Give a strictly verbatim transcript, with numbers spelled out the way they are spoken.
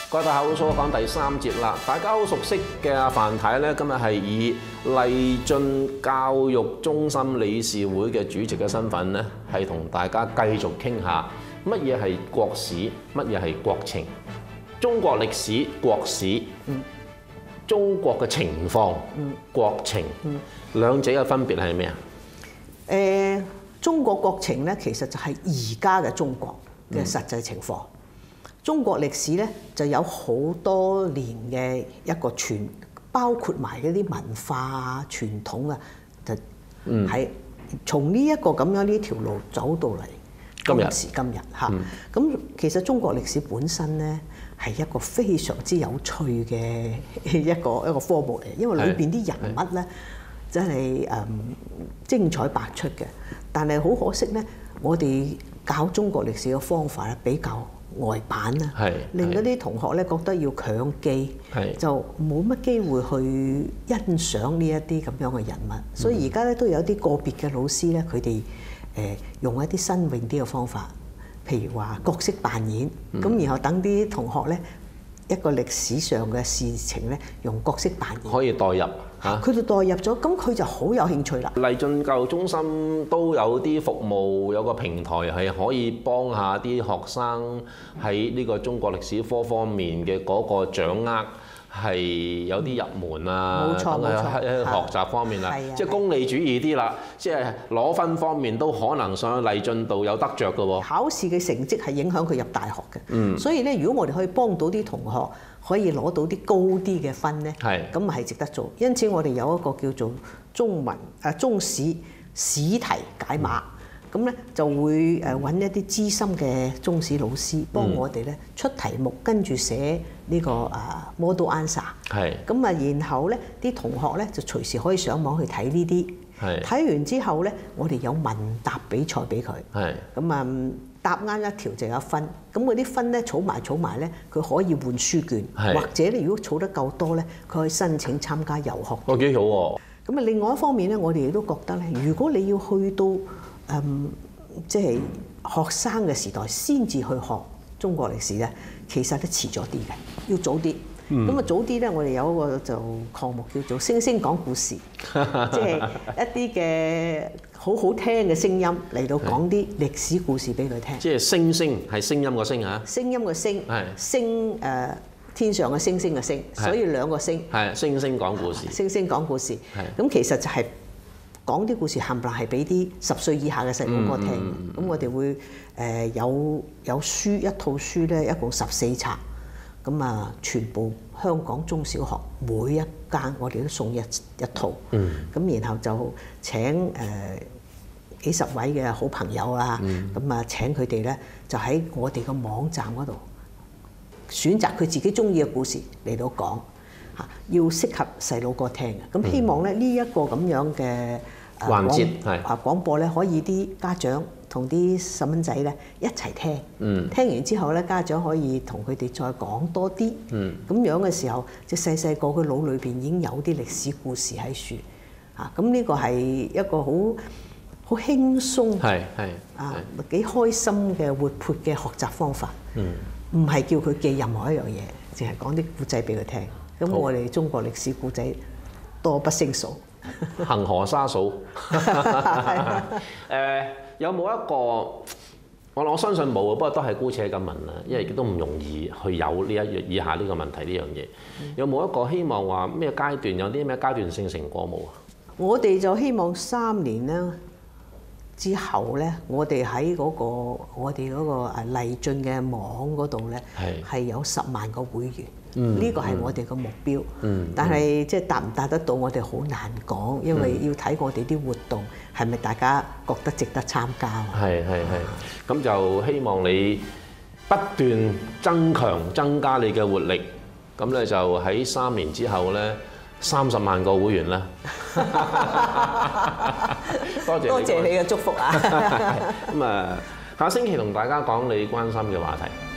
各位大家好，數學講第三節啦。大家好熟悉嘅阿范太咧，今日係以勵進教育中心理事會嘅主席嘅身份咧，係同大家繼續傾下乜嘢係國史，乜嘢係國情，中國歷史、國史，嗯、中國嘅情況、嗯、國情，嗯、兩者嘅分別係咩啊？ 誒、呃，中國國情咧，其實就係而家嘅中國嘅實際情況。嗯、中國歷史咧就有好多年嘅一個傳，包括埋嗰啲文化啊、傳統啊，就係從呢一個咁樣呢條路走到嚟今時今日嚇。咁、嗯、其實中國歷史本身咧係一個非常之有趣嘅一個一個科目嚟，因為裏邊啲人物咧真係誒精彩百出嘅。但係好可惜咧，我哋教中國歷史嘅方法咧比較呆板啦，令嗰啲同學咧覺得要強記，就冇乜機會去欣賞呢一啲咁樣嘅人物。所以而家咧都有啲個別嘅老師咧，佢哋誒用一啲新穎啲嘅方法，譬如話角色扮演，咁、嗯、然後等啲同學咧一個歷史上嘅事情咧，用角色扮演可以代入嚇，佢就代入咗，咁佢就好有興趣啦。 勵進教育中心都有啲服務，有個平台係可以幫下啲學生喺呢個中國歷史科方面嘅嗰個掌握係有啲入門啊， 冇錯冇錯， 喺學習方面啦，即係功利主義啲啦，即係攞分方面都可能上勵進度有得着嘅喎。 考試嘅成績係影響佢入大學嘅，嗯，所以咧，如果我哋可以幫到啲同學可以攞到啲高啲嘅分咧，係咁係值得做。因此我哋有一個叫做中文誒中史試題解碼，咁咧、嗯、就會誒揾一啲資深嘅中史老師幫我哋咧出題目，跟住寫呢個誒 model answer。係咁啊，然後咧啲同學咧就隨時可以上網去睇呢啲。係睇完之後咧，我哋有問答比賽俾佢。係咁啊。答啱一條就有分，咁嗰啲分咧儲埋儲埋咧，佢可以換書卷，或者咧如果儲得夠多咧，佢可以申請參加遊學。 哦，幾好喎！ 咁啊，另外一方面咧，我哋亦都覺得咧，如果你要去到嗯即係學生嘅時代先至去學中國歷史咧，其實都遲咗啲嘅，要早啲。咁啊、嗯、早啲咧，我哋有一個就項目叫做星星講故事，即係一啲嘅好好聽嘅聲音嚟到講啲歷史故事俾佢聽。 即係星星係聲音個聲嚇， 聲音個聲，星誒、呃、天上嘅星星嘅星，所以兩個星。係星星講故事。 星星講故事。係咁其實就係講啲故事冚唪唥係俾啲十歲以下嘅細路哥聽。咁、嗯嗯、我哋會誒有有書一套書咧，一共十四冊。咁啊，全部香港中小學每一間我哋都送一一套，嗯，咁然後就請誒、呃、幾十位嘅好朋友啊，咁啊、嗯、請佢哋咧就喺我哋個網站嗰度選擇佢自己中意嘅故事嚟到講嚇，要適合細路哥聽嘅。咁希望咧呢一個咁樣嘅環節係啊廣播咧，可以啲家長同啲細蚊仔咧一齊聽，嗯、聽完之後咧，家長可以同佢哋再講多啲，咁、嗯、樣嘅時候，即係細細個嘅腦裏邊已經有啲歷史故事喺樹，啊，咁呢個係一個好好輕鬆，係係啊幾開心嘅活潑嘅學習方法，唔係、嗯、叫佢記任何一樣嘢，淨係講啲古仔俾佢聽。咁我哋中國歷史古仔多不勝數， 恆河沙數。誒有冇一個我我相信冇，不過都係姑且咁問啦，因為亦都唔容易去有呢一以下呢個問題呢樣嘢。有冇一個希望話咩階段有啲咩階段性成果冇啊？ 我哋就希望三年咧之後咧，我哋喺嗰個我哋嗰個誒勵進嘅網嗰度咧，係係有十萬個會員。呢個係我哋個目標，嗯、但係即係達唔達得到，我哋好難講，因為要睇我哋啲活動係咪大家覺得值得參加。 係係係，咁就希望你不斷增強、增加你嘅活力，咁咧就喺三年之後咧，三十萬個會員啦。多謝多謝你嘅祝福啊！ 咁啊，下星期同大家講你關心嘅話題。